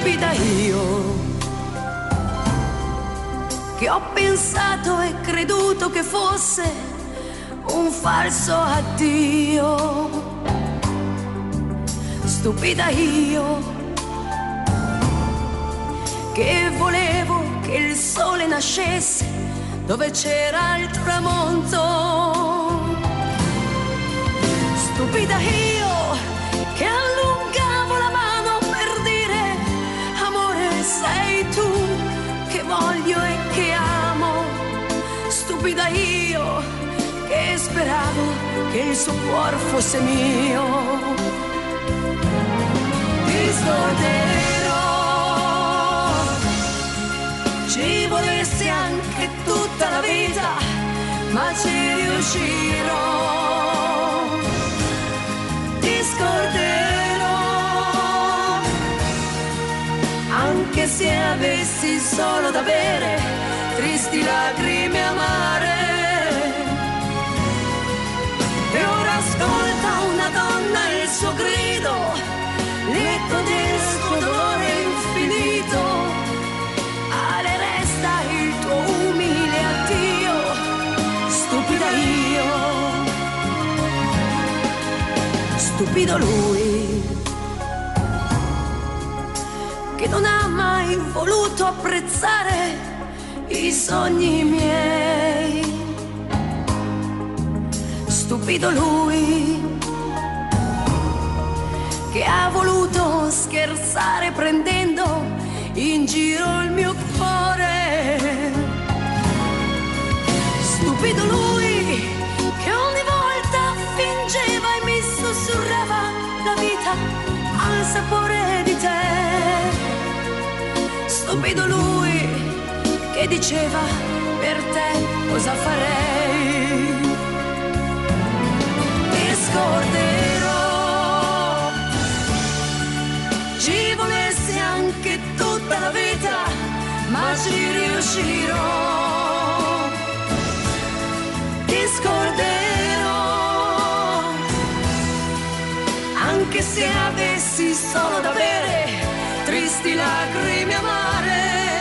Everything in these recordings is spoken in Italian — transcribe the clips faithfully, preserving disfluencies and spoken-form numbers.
stupida io, che ho pensato e creduto che fosse un falso addio. Stupida io, che volevo che il sole nascesse dove c'era il tramonto. Stupida io, che allungavo la mano per dire amore sei tu che voglio e che amo. Stupida io, che speravo che il suo cuore fosse mio. Ti scorderò, ci volessi anche tutta la vita, ma ci riuscirò. Ti scorderò, anche se avessi solo da bere tristi lacrime amare. E ora ascolta una donna e il suo grido, l'eco del suo dolore infinito. Ale resta il tuo umile addio. Stupida io, stupido lui, che non ha mai voluto apprezzare i sogni miei. Stupido lui, che ha voluto scherzare prendendo in giro il mio cuore. Stupido lui, che ogni volta fingeva e mi sussurrava la vita al sapore di te. Stupido lui, che diceva per te cosa farei. Ti scorderò, ci volessi anche tutta la vita, ma ci riuscirò. Ti scorderò, anche se avessi solo da bere tristi lacrime amare.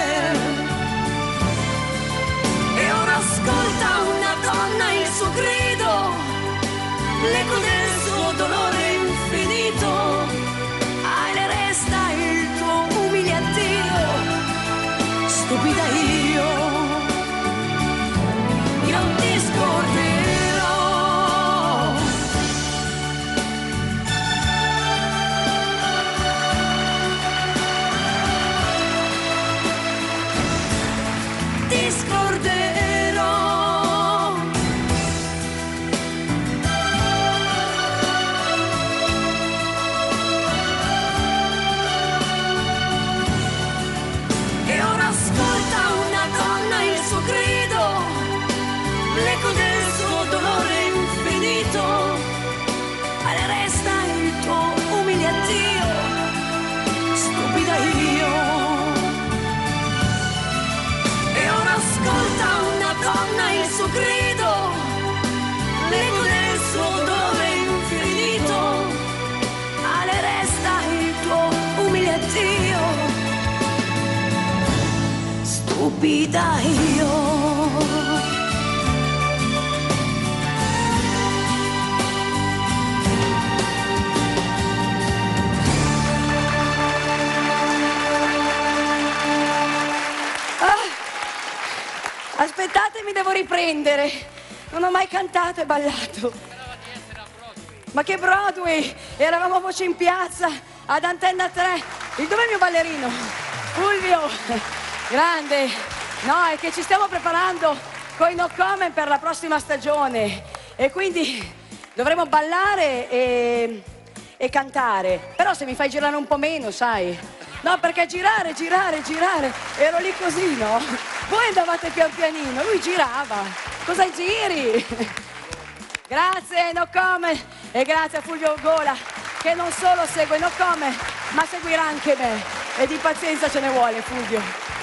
E ora ascolta una donna il suo grido, l'eco del suo dolore infinito. Ale resta il tuo umile addio. Stupida io, io ti scorderò. Ti scorderò. E ora ascolta una donna il suo grido, l'eco del suo dolore infinito. Ale resta il tuo umile addio. Stupida io. E ora ascolta una donna il suo grido, l'eco del suo dolore infinito. Ale resta il tuo umile addio. Stupida io. Aspettate, mi devo riprendere. Non ho mai cantato e ballato. Ma che Broadway! Eravamo a Voce in Piazza, ad Antenna tre. Il dov'è il mio ballerino? Fulvio! Grande! No, è che ci stiamo preparando con i No Comment per la prossima stagione. E quindi dovremo ballare e, e cantare. Però se mi fai girare un po' meno, sai? No, perché girare, girare, girare. Ero lì così, no? Voi andavate pian pianino, lui girava. Cosa giri? Grazie No Comment e grazie a Fulvio Gola, che non solo segue No Comment, ma seguirà anche me. E di pazienza ce ne vuole, Fulvio.